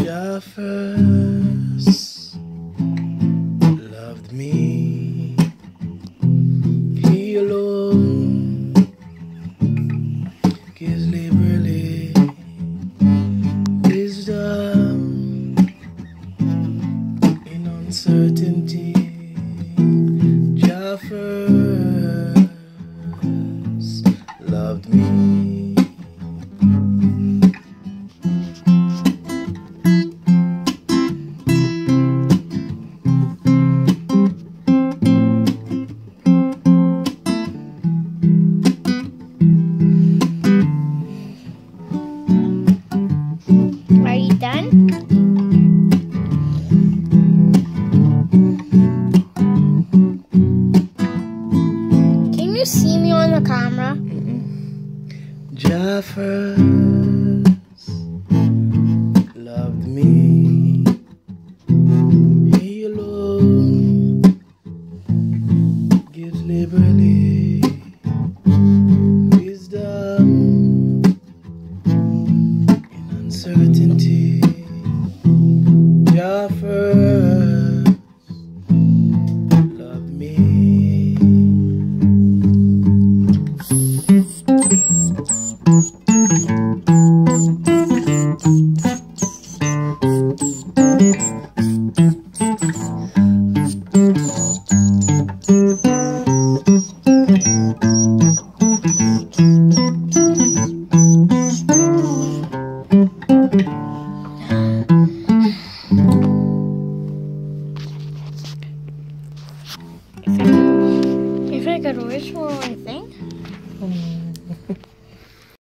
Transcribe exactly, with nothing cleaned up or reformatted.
Jah First loved me. He alone gives liberally wisdom in uncertainty. Jah First loved me. Are you done? Can you see me on the camera? Mm-mm. Jah First loved me. He alone gives liberally wisdom in uncertainty.